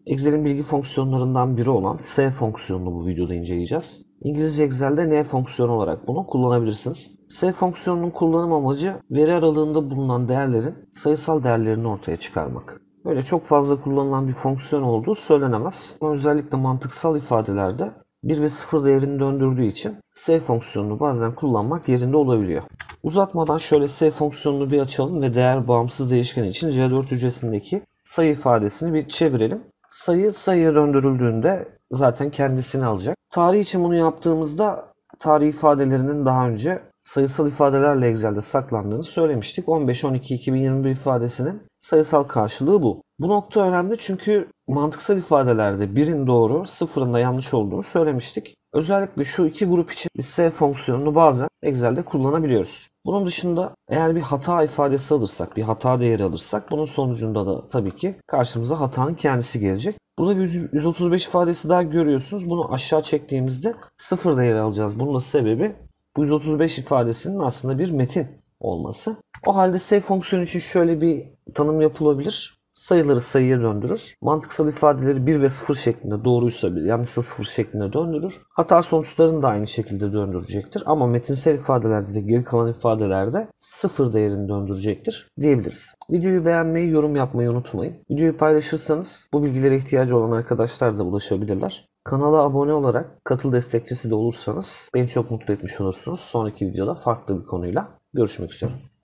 Excel'in bilgi fonksiyonlarından biri olan S fonksiyonunu bu videoda inceleyeceğiz. İngilizce Excel'de N fonksiyonu olarak bunu kullanabilirsiniz. S fonksiyonunun kullanım amacı veri aralığında bulunan değerlerin sayısal değerlerini ortaya çıkarmak. Böyle çok fazla kullanılan bir fonksiyon olduğu söylenemez. Ama özellikle mantıksal ifadelerde 1 ve 0 değerini döndürdüğü için S fonksiyonunu bazen kullanmak yerinde olabiliyor. Uzatmadan şöyle S fonksiyonunu bir açalım ve değer bağımsız değişken için C4 hücresindeki sayı ifadesini bir çevirelim. Sayı sayıya döndürüldüğünde zaten kendisini alacak. Tarih için bunu yaptığımızda tarih ifadelerinin daha önce sayısal ifadelerle Excel'de saklandığını söylemiştik. 15-12-2021 ifadesinin sayısal karşılığı bu. Bu nokta önemli çünkü mantıksal ifadelerde birin doğru, sıfırın da yanlış olduğunu söylemiştik. Özellikle şu iki grup için biz S fonksiyonunu bazen Excel'de kullanabiliyoruz. Bunun dışında eğer bir hata ifadesi alırsak, bir hata değeri alırsak bunun sonucunda da tabii ki karşımıza hatanın kendisi gelecek. Burada bir 135 ifadesi daha görüyorsunuz. Bunu aşağı çektiğimizde sıfır değeri alacağız. Bunun da sebebi bu 135 ifadesinin aslında bir metin olması. O halde S fonksiyonu için şöyle bir tanım yapılabilir. Sayıları sayıya döndürür. Mantıksal ifadeleri 1 ve 0 şeklinde doğruysa 1, yanlışsa 0 şeklinde döndürür. Hata sonuçlarını da aynı şekilde döndürecektir. Ama metinsel ifadelerde de geri kalan ifadelerde 0 değerini döndürecektir diyebiliriz. Videoyu beğenmeyi, yorum yapmayı unutmayın. Videoyu paylaşırsanız bu bilgilere ihtiyacı olan arkadaşlar da ulaşabilirler. Kanala abone olarak katıl destekçisi de olursanız beni çok mutlu etmiş olursunuz. Sonraki videoda farklı bir konuyla görüşmek üzere.